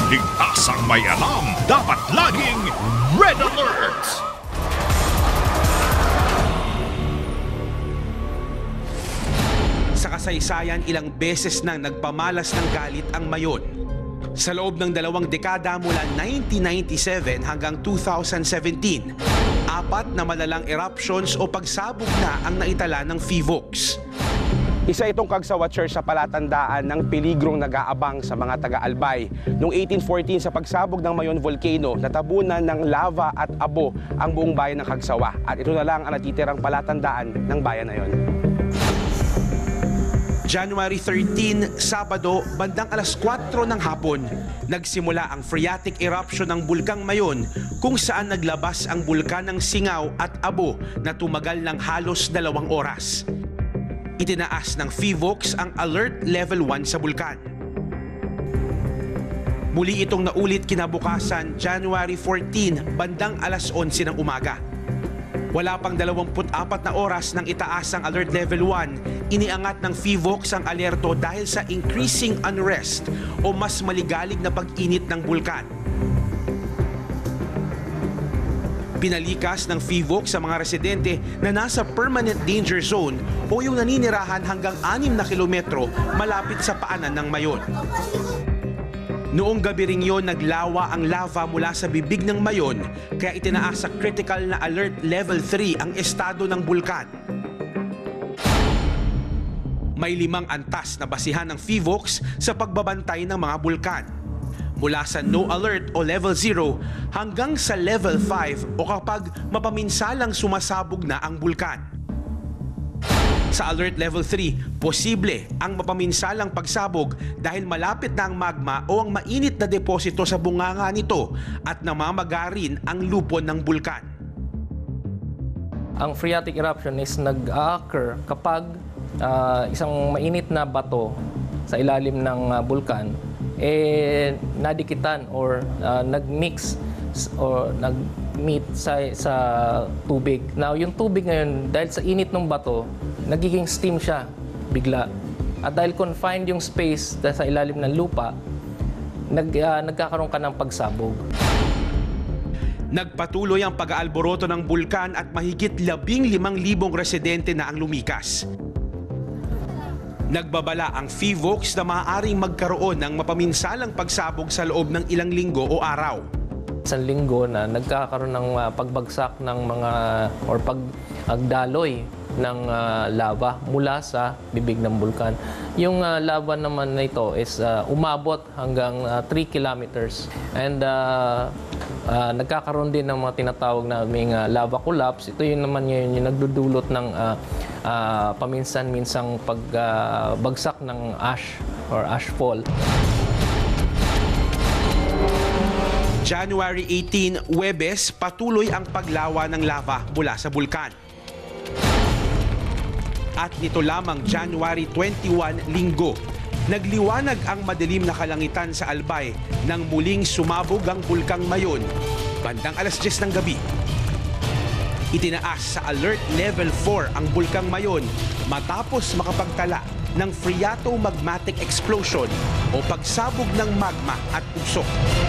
Ligtasang may alam, dapat laging Red Alert! Sa kasaysayan, ilang beses nang nagpamalas ng galit ang Mayon. Sa loob ng 2 dekada mula 1997 hanggang 2017, 4 na malalang eruptions o pagsabog na ang naitala ng PHIVOLCS. Isa itong kagsawatsyer sa palatandaan ng peligrong nag-aabang sa mga taga-Albay. Noong 1814 sa pagsabog ng Mayon Volcano, natabunan ng lava at abo ang buong bayan ng Kagsawa. At ito na lang ang natitirang palatandaan ng bayan na yon. January 13, Sabado, bandang alas 4 ng hapon, nagsimula ang phreatic eruption ng Bulkang Mayon kung saan naglabas ang bulkan ng singaw at abo na tumagal ng halos 2 oras. Itinaas ng PHIVOLCS ang Alert Level 1 sa bulkan. Muli itong naulit kinabukasan, January 14, bandang alas 11 ng umaga. Wala pang 24 na oras nang itaas ang Alert Level 1, iniangat ng PHIVOLCS ang alerto dahil sa increasing unrest o mas maligalig na pag-init ng bulkan. Pinalikas ng PHIVOLCS sa mga residente na nasa permanent danger zone o yung naninirahan hanggang 6 na kilometro malapit sa paanan ng Mayon. Noong gabi ring yon, naglawa ang lava mula sa bibig ng Mayon kaya itinaas sa critical na Alert Level 3 ang estado ng bulkan. May 5 antas na basihan ng PHIVOLCS sa pagbabantay ng mga bulkan. Mula sa no alert o level 0 hanggang sa level 5 o kapag mapaminsalang sumasabog na ang bulkan. Sa alert level 3, posible ang mapaminsalang pagsabog dahil malapit na ang magma o ang mainit na deposito sa bunganga nito at namamagarin ang lupon ng bulkan. Ang phreatic eruption is nag-occur kapag isang mainit na bato sa ilalim ng bulkan nadikitan or nag-mix or nag-meet sa tubig. Now, yung tubig ngayon, dahil sa init ng bato, nagiging steam siya bigla. At dahil confined yung space sa ilalim ng lupa, nagkakaroon ka ng pagsabog. Nagpatuloy ang pag-aalboroto ng bulkan at mahigit 15,000 residente na ang lumikas. Nagbabala ang PHIVOLCS na maaaring magkaroon ng mapaminsalang pagsabog sa loob ng ilang linggo o araw. Isang linggo na nagkakaroon ng pagbagsak ng mga or pagdaloy ng lava mula sa bibig ng bulkan. Yung lava naman na ito is umabot hanggang 3 kilometers and nagkakaroon din ng mga tinatawag na lava collapse. Ito yun naman yung nagdudulot ng paminsan-minsang pagbagsak ng ash or ashfall. January 18, Huwebes, patuloy ang paglawa ng lava mula sa bulkan. At nito lamang January 21, Linggo, nagliwanag ang madilim na kalangitan sa Albay nang muling sumabog ang Bulkang Mayon bandang alas 10 ng gabi. Itinaas sa Alert Level 4 ang Bulkang Mayon matapos makapagtala ng phreatomagmatic explosion o pagsabog ng magma at usok.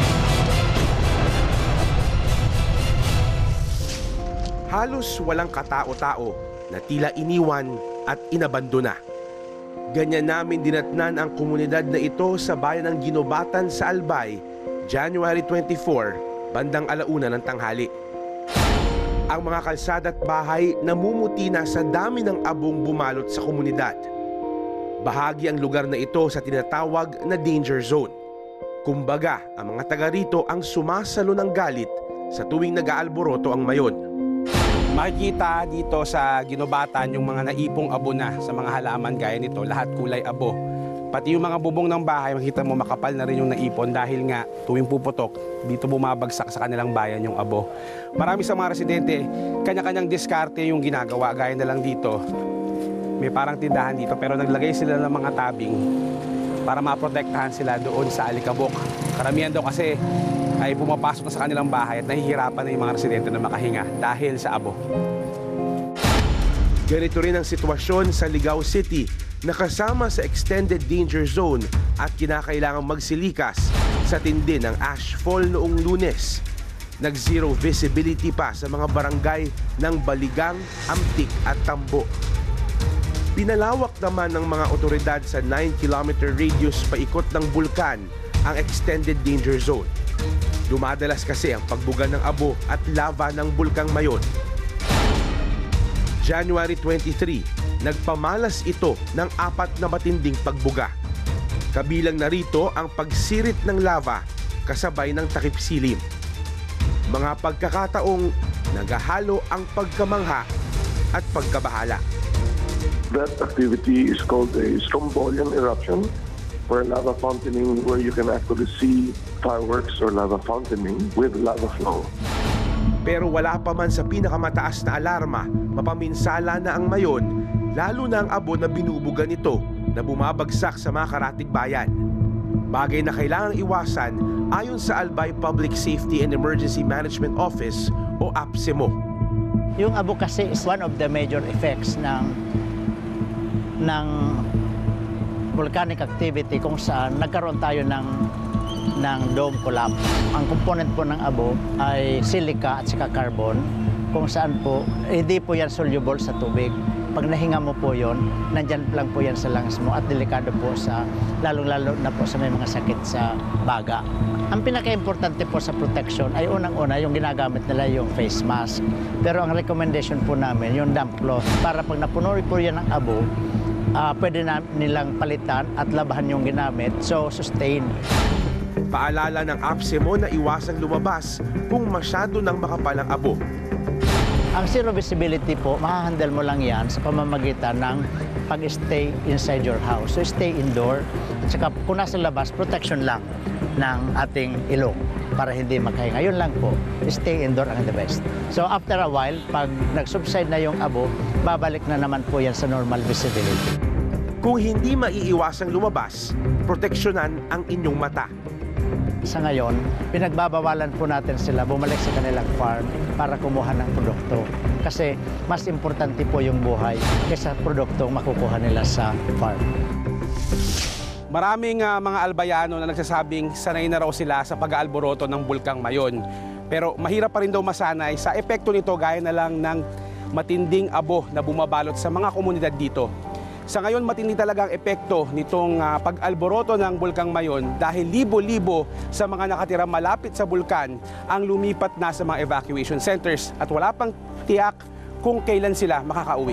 Halos walang katao-tao na tila iniwan at inabandona. Ganyan namin dinatnan ang komunidad na ito sa bayan ng Guinobatan sa Albay, January 24, bandang 1:00 ng tanghali. Ang mga kalsada at bahay namumuti na sa dami ng abong bumalot sa komunidad. Bahagi ang lugar na ito sa tinatawag na danger zone. Kumbaga, ang mga taga rito ang sumasalo ng galit sa tuwing nag-aalboroto ang Mayon. Makikita dito sa Guinobatan yung mga naipong abo na sa mga halaman gaya nito, lahat kulay abo. Pati yung mga bubong ng bahay, makita mo makapal na rin yung naipon dahil nga tuwing puputok, dito bumabagsak sa kanilang bayan yung abo. Marami sa mga residente, kanya-kanyang diskarte yung ginagawa, gaya na lang dito. May parang tindahan dito pero naglagay sila ng mga tabing para maprotektahan sila doon sa alikabok. Karamihan daw kasi ay pumapasok na sa kanilang bahay at nahihirapan na yung mga residente na makahinga dahil sa abo. Ganito rin ang sitwasyon sa Ligao City nakasama sa extended danger zone at kinakailangang magsilikas sa tindi ng ashfall noong Lunes. Nag-zero visibility pa sa mga barangay ng Baligang, Amtik at Tambo. Pinalawak naman ng mga otoridad sa 9-kilometer radius paikot ng bulkan ang extended danger zone. Dumadalas kasi ang pagbuga ng abo at lava ng bulkang Mayon. January 23, nagpamalas ito ng 4 na matinding pagbuga. Kabilang na rito ang pagsirit ng lava kasabay ng takip silim. Mga pagkakataong nagahalo ang pagkamangha at pagkabahala. That activity is called a strombolian eruption, where lava fountaining, where you can actually see fireworks or lava fountaining with lava flow. Pero wala pa man sa pinakamataas na alarma, mapaminsala na ang Mayon, lalo na ang abo na binubuga nito na bumabagsak sa mga karatig bayan. Bagay na kailangang iwasan ayon sa Albay Public Safety and Emergency Management Office o APSEMO. Yung abo kasi is one of the major effects ng volcanic activity kung saan nagkaroon tayo ng dome collapse. Ang component po ng abo ay silica at saka carbon, kung saan po hindi po yan soluble sa tubig. Pag nahinga mo po yon, nandyan lang po yan sa lungs mo at delikado po sa, lalong-lalo na po sa may mga sakit sa baga. Ang pinaka-importante po sa protection ay unang-una yung ginagamit nila yung face mask. Pero ang recommendation po namin yung damp cloth para pag napuno po yan ng abo, pwede na nilang palitan at labahan yung ginamit, so sustain. Paalala ng APSEMO na iwasang lumabas kung masyado nang makapal ang abo. Ang zero visibility po, mahahandle mo lang yan sa pamamagitan ng pag-stay inside your house. So stay indoor, at saka kung nasa labas, protection lang ng ating ilong para hindi magkahinga. Yun lang po, stay indoor ang the best. So after a while, pag nag-subside na yung abo, babalik na naman po yan sa normal visibility. Kung hindi maiiwasang lumabas, proteksyonan ang inyong mata. Sa ngayon, pinagbabawalan po natin sila bumalik sa kanilang farm para kumuha ng produkto. Kasi mas importante po yung buhay kaysa produktong makukuha nila sa farm. Maraming mga albayano na nagsasabing sanay na raw sila sa pag-aalboroto ng bulkang Mayon. Pero mahirap pa rin daw masanay sa epekto nito gaya na lang ng matinding abo na bumabalot sa mga komunidad dito. Sa ngayon, matindi talaga ang epekto nitong pag-alboroto ng bulkang Mayon dahil libo-libo sa mga nakatira malapit sa bulkan ang lumipat na sa mga evacuation centers at wala pang tiyak kung kailan sila makakauwi.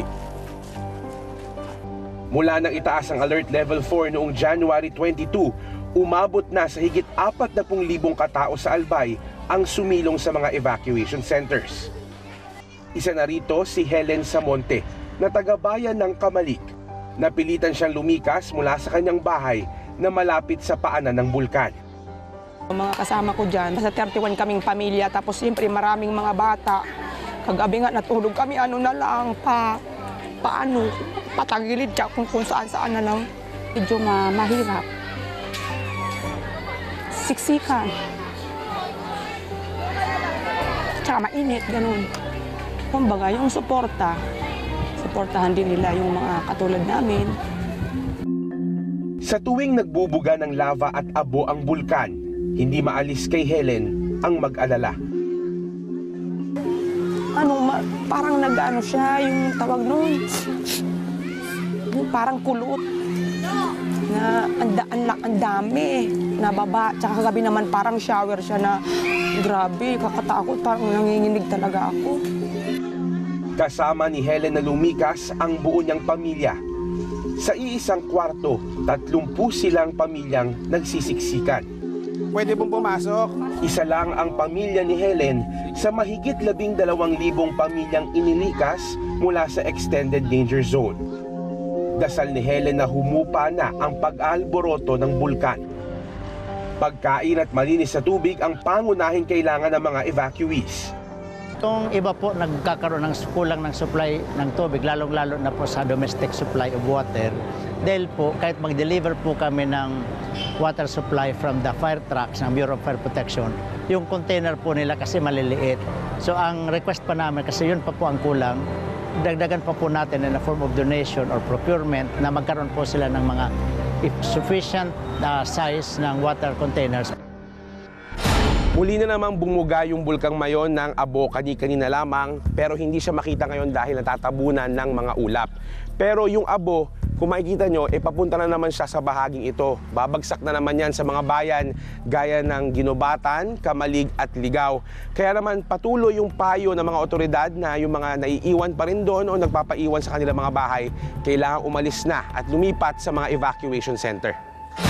Mula nang itaas ang Alert Level 4 noong January 22, umabot na sa higit 40,000 katao sa Albay ang sumilong sa mga evacuation centers. Isa na rito si Helen Samonte na taga-bayan ng Kamalik. Napilitan siyang lumikas mula sa kanyang bahay na malapit sa paanan ng bulkan. Mga kasama ko dyan, basta 31 kaming pamilya, tapos siyempre maraming mga bata. Kagabi nga natulog kami, ano na lang, paano, patagilid siya kung saan na lang. Medyo mahirap. Siksikan. Tsaka mainit, ganun. Kumbaga, yung suportahan din nila yung mga katulad namin. Sa tuwing nagbubuga ng lava at abo ang bulkan, hindi maalis kay Helen ang mag-alala. Parang nag-ano siya, yung tawag nun, yung parang kulot. Na ang dami, nababa. Tsaka kagabi naman parang shower siya na grabe, kakatakot, parang nanginginig talaga ako. Kasama ni Helen na lumikas ang buo niyang pamilya. Sa iisang kwarto, 30 silang pamilyang nagsisiksikan. Pwede pong pumasok. Isa lang ang pamilya ni Helen sa mahigit 12,000 pamilyang inilikas mula sa extended danger zone. Dasal ni Helen na humupa na ang pag-aalboroto ng bulkan. Pagkain at malinis sa tubig ang pangunahing kailangan ng mga evacuees. Itong iba po nagkakaroon ng kulang ng supply ng tubig, lalong-lalo na po sa domestic supply of water. Dahil po, kahit mag-deliver po kami ng water supply from the fire trucks ng Bureau of Fire Protection, yung container po nila kasi maliliit. So ang request pa namin, kasi yun pa po ang kulang, dagdagan pa po natin in a form of donation or procurement na magkaroon po sila ng mga sufficient size ng water containers. Muli na namang bumuga yung bulkang Mayon ng abo kani-kanina lamang, pero hindi siya makita ngayon dahil natatabunan ng mga ulap. Pero yung abo, kung makikita nyo, papunta na naman siya sa bahaging ito. Babagsak na naman yan sa mga bayan gaya ng Guinobatan, Kamalig at Ligaw. Kaya naman patuloy yung payo ng mga otoridad na yung mga naiiwan pa rin doon o nagpapaiwan sa kanilang mga bahay, kailangang umalis na at lumipat sa mga evacuation center.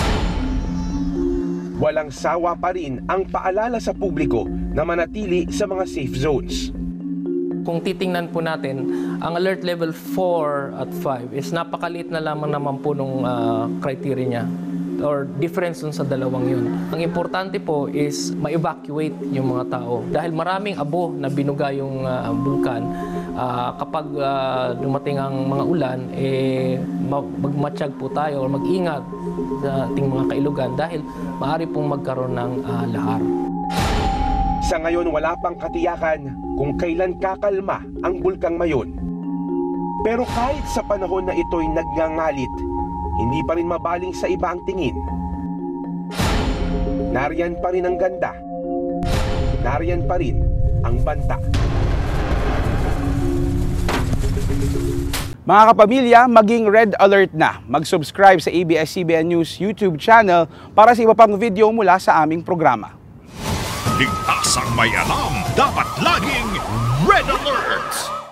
Walang sawa pa rin ang paalala sa publiko na manatili sa mga safe zones. Kung titingnan po natin, ang alert level 4 at 5 is napakaliit na lamang naman po nung criteria niya or difference dun sa dalawang yun. Ang importante po is ma-evacuate yung mga tao. Dahil maraming abo na binuga yung bulkan, kapag dumating ang mga ulan, magmatsyag po tayo o mag-ingat sa ating mga kailugan dahil maaari pong magkaroon ng lahar. Sa ngayon wala pang katiyakan kung kailan kakalma ang bulkang Mayon. Pero kahit sa panahon na ito'y nagngangalit, hindi pa rin mabaling sa iba ang tingin. Nariyan pa rin ang ganda. Nariyan pa rin ang banta. Mga kapamilya, maging red alert na. Mag-subscribe sa ABS-CBN News YouTube channel para sa iba pang video mula sa aming programa. Ligtas ang may alam, dapat laging red alert!